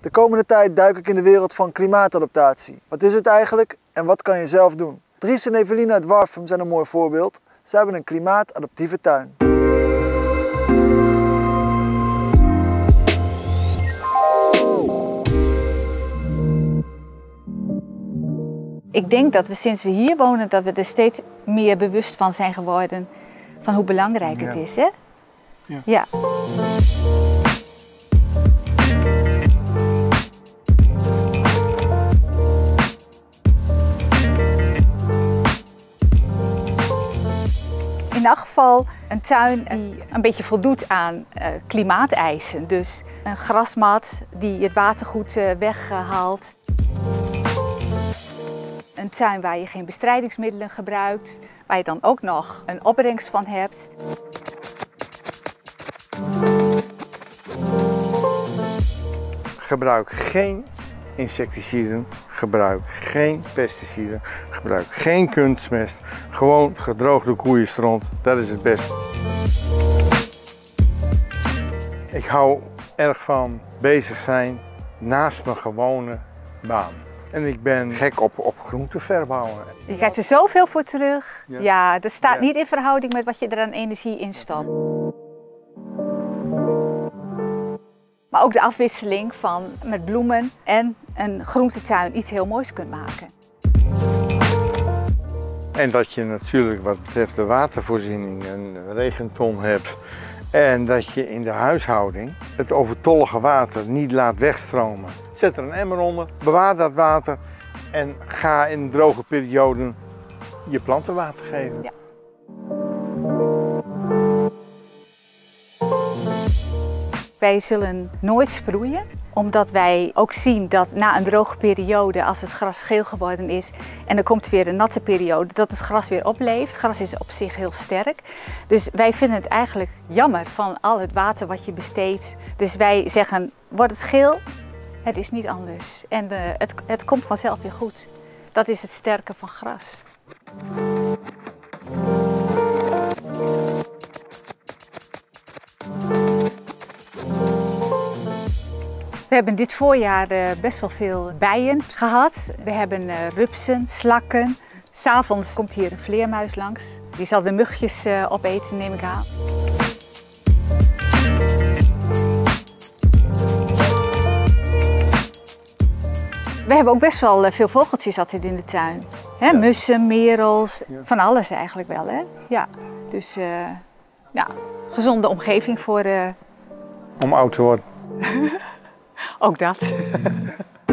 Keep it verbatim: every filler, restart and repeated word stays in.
De komende tijd duik ik in de wereld van klimaatadaptatie. Wat is het eigenlijk en wat kan je zelf doen? Dries en Eveline uit Warffum zijn een mooi voorbeeld. Zij hebben een klimaatadaptieve tuin. Ik denk dat we sinds we hier wonen, dat we er steeds meer bewust van zijn geworden van hoe belangrijk het Ja. is, hè? Ja. Ja. In elk geval een tuin die een beetje voldoet aan uh, klimaateisen. Dus een grasmat die het water goed uh, weghaalt. Een tuin waar je geen bestrijdingsmiddelen gebruikt, waar je dan ook nog een opbrengst van hebt. Gebruik geen insecticiden, gebruik geen pesticiden, gebruik geen kunstmest. Gewoon gedroogde koeienstront, dat is het beste. Ik hou erg van bezig zijn naast mijn gewone baan. En ik ben gek op, op groente verbouwen. Je krijgt er zoveel voor terug. Ja. Ja, dat staat Ja. niet in verhouding met wat je er aan energie in stopt. Maar ook de afwisseling van met bloemen en een groentetuin iets heel moois kunt maken. En dat je natuurlijk wat betreft de watervoorziening een regenton hebt. En dat je in de huishouding het overtollige water niet laat wegstromen. Zet er een emmer onder, bewaar dat water en ga in droge perioden je planten water geven. Ja. Wij zullen nooit sproeien, omdat wij ook zien dat na een droge periode, als het gras geel geworden is en er komt weer een natte periode, dat het gras weer opleeft. Gras is op zich heel sterk. Dus wij vinden het eigenlijk jammer van al het water wat je besteedt. Dus wij zeggen, wordt het geel? Het is niet anders. En uh, het, het komt vanzelf weer goed. Dat is het sterke van gras. We hebben dit voorjaar uh, best wel veel bijen gehad. We hebben uh, rupsen, slakken. 'S Avonds komt hier een vleermuis langs. Die zal de mugjes uh, opeten, neem ik aan. We hebben ook best wel uh, veel vogeltjes altijd in de tuin. Hè? Ja. Mussen, merels, Ja. van alles eigenlijk wel. Hè? Ja. Dus uh, ja, gezonde omgeving voor... Uh... Om oud te worden. Ook dat.